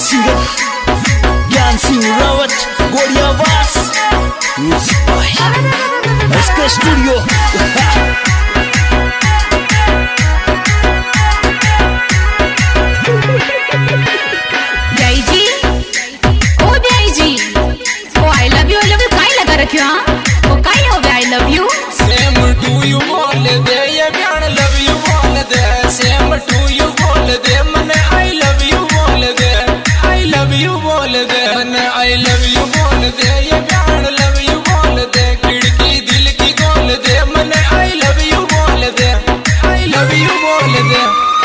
Singer Gyan Singh Rawat Godiyawas music by SK studio. क्या वो काई हो गया I love you same to you बोल दे ये प्यार लव यू बोल दे सेम टू यू बोल दे मने आई लव यू बोल दे आई लव यू बोल दे मने आई लव यू बोल दे ये प्यार लव यू बोल दे खिड़की दिल की खोल दे मने आई लव यू बोल दे आई लव यू बोल दे।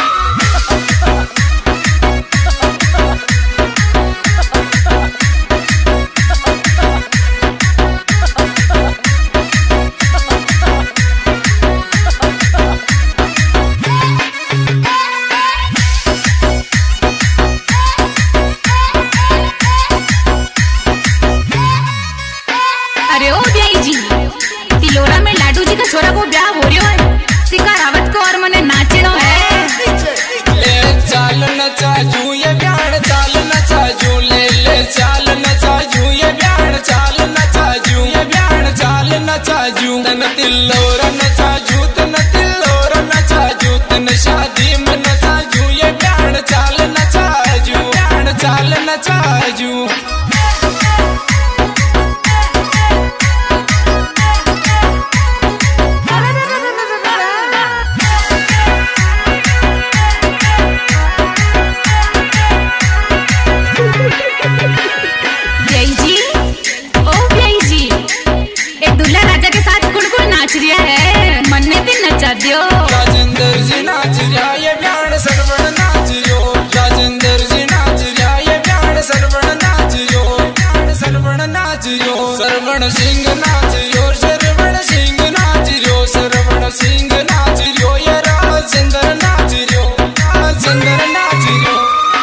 तिलोरा में लाडू जी का छोरा को ब्याह हो रहा है सिका रावत को और मने नाचनो है। ले चाल नचाजू ये प्यार चाल नचाजू ले चाल नचाजू ये प्यार चाल नचाजू ये प्यार चाल नचाजू तन तिलोरा नचाजू तन तिलोरा नचाजू तन शादी में नचाजू ये प्यार चाल नचाजू प्यार चाल नचाजू। राजेंद्र जी नाच रहा ये प्यार सरवण नाच रो राजेंद्र जी नाच रहा ये प्यार सरवण नाच रो प्यार सरवण नाच रो सरवण सिंह नाच रो सरवण सिंह नाच रो सरवण सिंह नाच रो ये राजेंद्र नाच रो राजेंद्र नाच रो।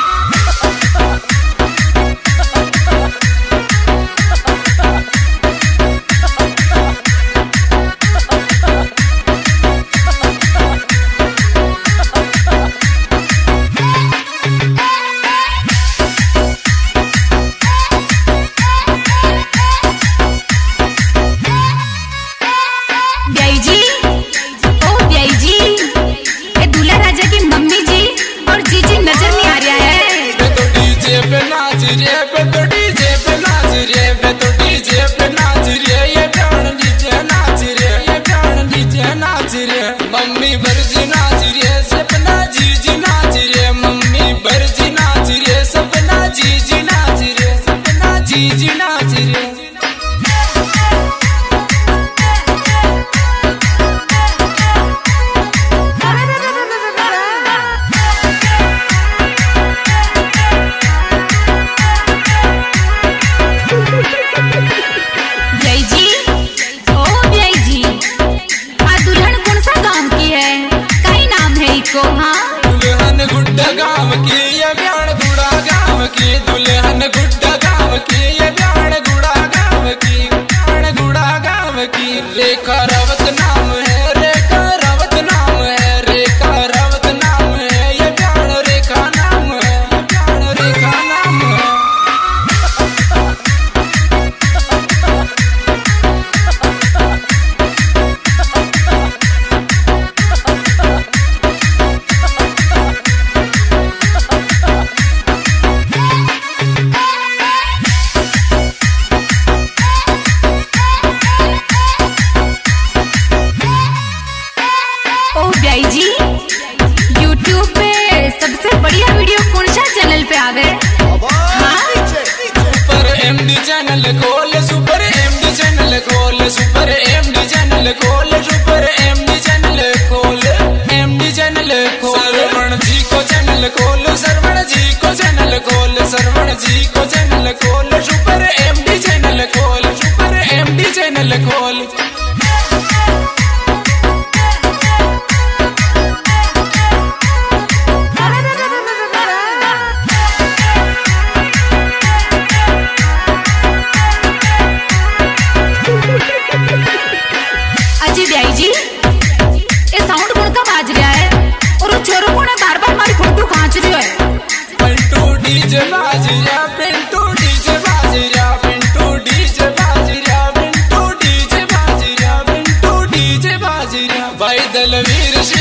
मम्मी बरजी नाच रे सपना जीजी नाच रे मम्मी बरजी नाच रे सपना जीजी नाच रे सपना जीजी नाच रे। दुल्हन गुड्डा गाँव की ये प्यार गुड़ा गाँव की दुल्हन गुड्डा गाँव की ये प्यार गुड़ा गाँव की प्यार गुड़ा गाँव की रेखा रावत नाम है रेखा रावत नाम है रेखा रावत नाम है ये प्यार रेखा नाम है ये प्यार रेखा नाम है। YouTube पे सबसे बढ़िया वीडियो कौन सा चैनल पे आवे? सुपर MD चैनल खोल सुपर MD चैनल खोल सुपर MD चैनल खोल सुपर MD चैनल खोल MD चैनल खोल सरवण जी को चैनल खोल सरवण जी को चैनल खोल सरवण जी को चैनल खोल सुपर MD चैनल खोल सुपर MD चैनल खोल। डीजे बाज भाई दलवीर